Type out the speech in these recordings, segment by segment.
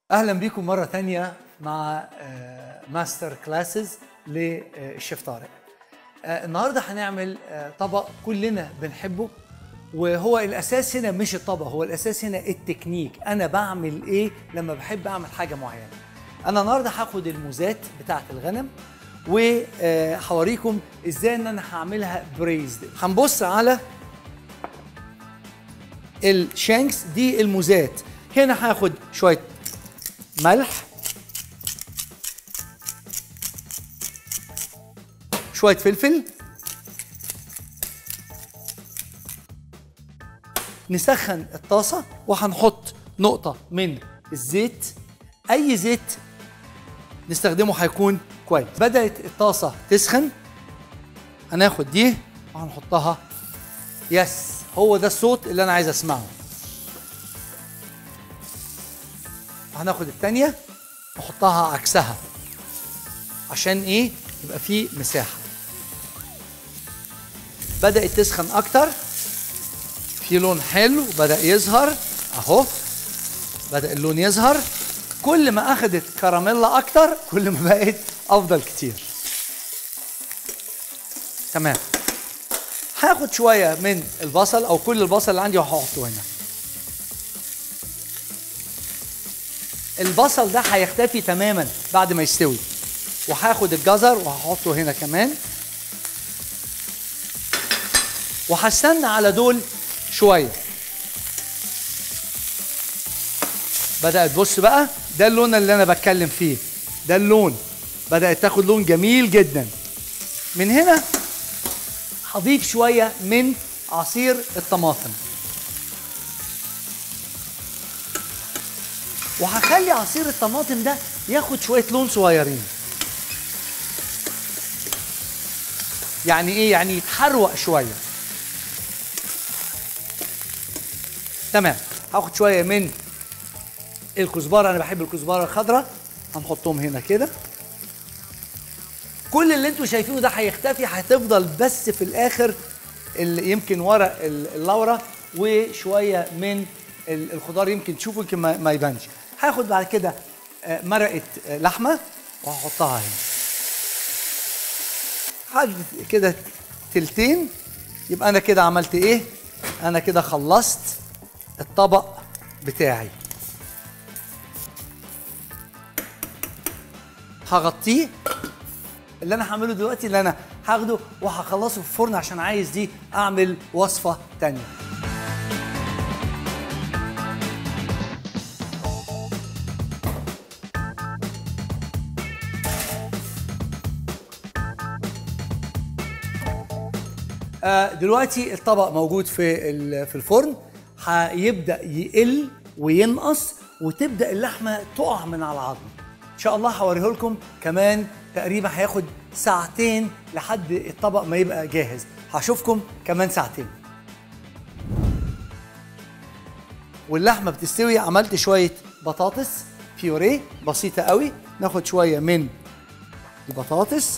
اهلا بيكم مره ثانيه مع ماستر كلاسز للشيف طارق. النهارده هنعمل طبق كلنا بنحبه، وهو الاساس هنا مش الطبق، هو الاساس هنا التكنيك. انا بعمل ايه لما بحب اعمل حاجه معينه. انا النهارده هاخد الموزات بتاعه الغنم وهوريكم ازاي ان انا هعملها بريز. هنبص على الشانكس دي الموزات. هنا هاخد شويه ملح، شويه فلفل، نسخن الطاسه وهنحط نقطه من الزيت. اي زيت نستخدمه هيكون كويس. بدات الطاسه تسخن، هناخد دي وهنحطها. يس، هو ده الصوت اللي انا عايز اسمعه. هناخد التانية نحطها عكسها عشان ايه؟ يبقى فيه مساحة. بدأت تسخن اكتر، في لون حلو بدأ يظهر اهو، بدأ اللون يظهر. كل ما اخدت كراميلا اكتر كل ما بقت افضل كتير. تمام. هاخد شوية من البصل او كل البصل اللي عندي وهحطه هنا. البصل ده هيختفي تماما بعد ما يستوي. وهاخد الجزر وهحطه هنا كمان، وهستنى على دول شويه. بدأت بص بقى، ده اللون اللي انا بتكلم فيه، ده اللون بدأت تاخد لون جميل جدا. من هنا هضيف شويه من عصير الطماطم، وهخلي عصير الطماطم ده ياخد شويه لون صغيرين. يعني ايه؟ يعني يتحروق شويه. تمام. هاخد شويه من الكزبره، انا بحب الكزبره الخضراء، هنحطهم هنا كده. كل اللي انتوا شايفينه ده هيختفي، هتفضل بس في الاخر اللي يمكن ورق اللورة وشويه من الخضار، يمكن تشوفوا يمكن ما يبانش. هاخد بعد كده مرقه لحمه وهحطها هنا. هاخد كده تلتين. يبقى انا كده عملت ايه؟ انا كده خلصت الطبق بتاعي. هغطيه. اللي انا هعمله دلوقتي اللي انا هاخده وهخلصه في الفرن عشان عايز دي اعمل وصفه تانيه. دلوقتي الطبق موجود في الفرن، هيبدأ يقل وينقص وتبدأ اللحمة تقع من على العظم. إن شاء الله هوريه لكم كمان. تقريبا هياخد ساعتين لحد الطبق ما يبقى جاهز. هشوفكم كمان ساعتين. واللحمة بتستوي. عملت شوية بطاطس بيوريه بسيطة قوي. ناخد شوية من البطاطس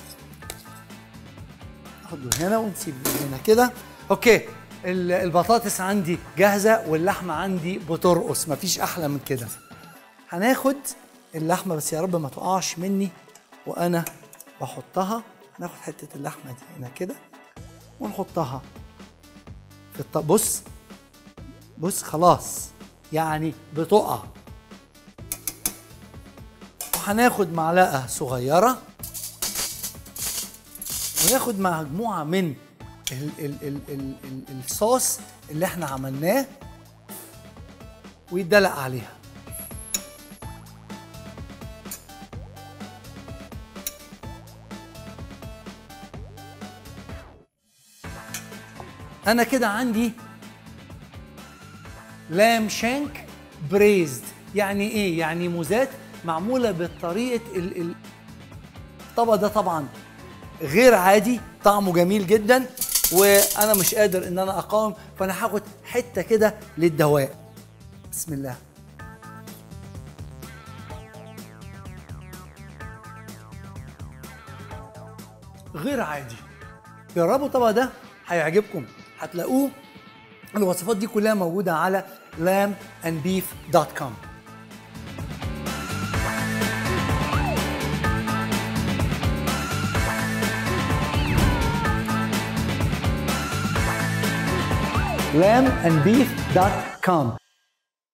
ناخده هنا ونسيب هنا كده. اوكي، البطاطس عندي جاهزه واللحمه عندي بترقص، مفيش احلى من كده. هناخد اللحمه، بس يا رب ما تقعش مني وانا بحطها. هناخد حته اللحمه دي هنا كده ونحطها في الطبق. بص بص، خلاص يعني بتقع. وهناخد معلقه صغيره وناخد مجموعة من الصوص اللي احنا عملناه ويدلق عليها. انا كده عندي لام شانك بريزد. يعني ايه؟ يعني موزات معمولة بطريقة الطبق ده. طبعا غير عادي، طعمه جميل جدا وانا مش قادر ان انا اقاوم، فانا هاخد حته كده للدواء. بسم الله. غير عادي. جربوا الطبق ده هيعجبكم. هتلاقوه الوصفات دي كلها موجوده على lamandbeef.com. lambandbeef.com.